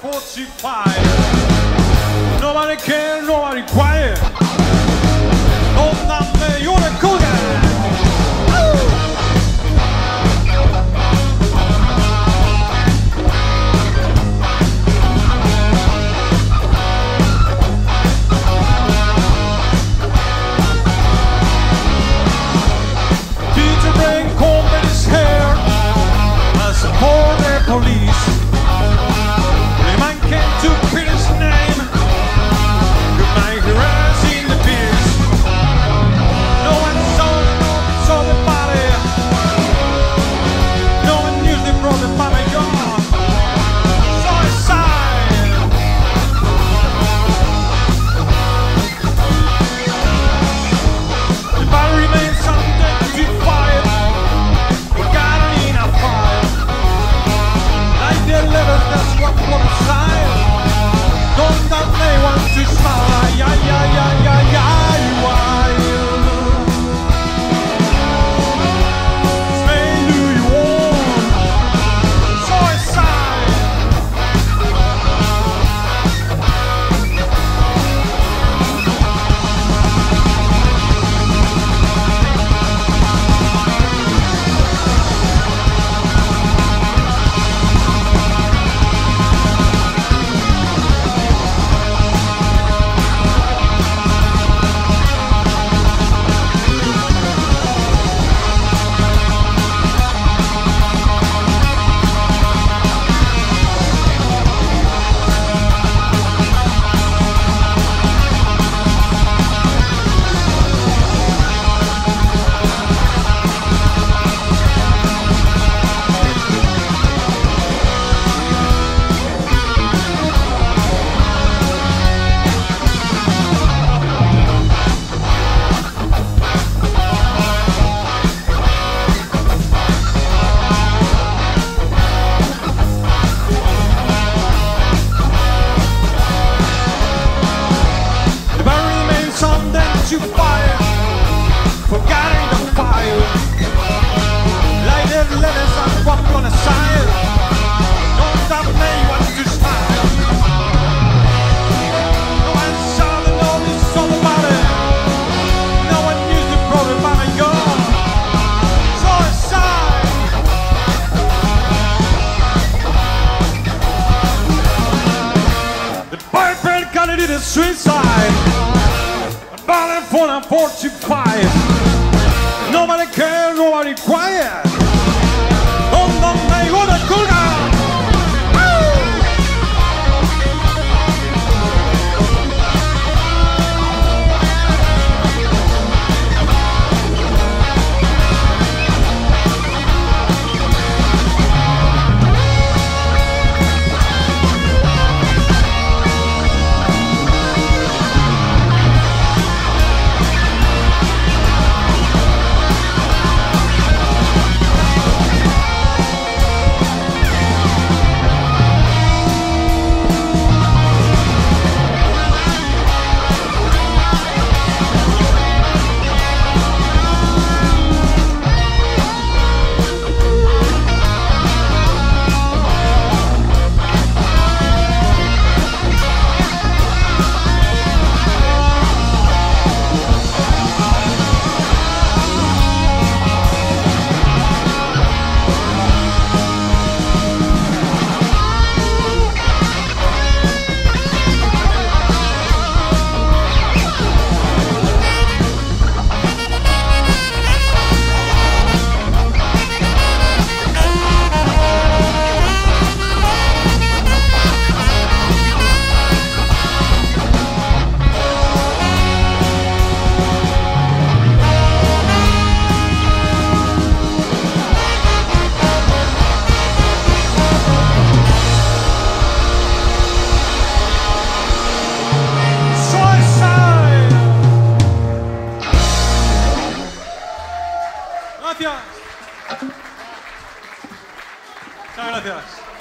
45. Nobody cares, nobody quiet. Donde you're the cool guy. Teacher bring comb in his hair as for the police. The man came to print his name. Good night, he ran in the beers. No one saw the body. No one usually brought the body gone. Suicide. The body remains unidentified. Forgotten in a fire. Like the letters that's what put aside. Don't that they want to smile. Yeah, yeah, yeah, yeah, yeah, why? Say, do you want suicide? You fire, forgetting the fire. Like the letters I walk on the side. Don't stop me, want to smile. No one saw the notice all about it. No one knew the problem about my girl. Suicide. The boyfriend called it a suicide. Balling for the 45. Nobody cares, nobody quiet. Donde you're the cool guy. Gracias. Muchas gracias.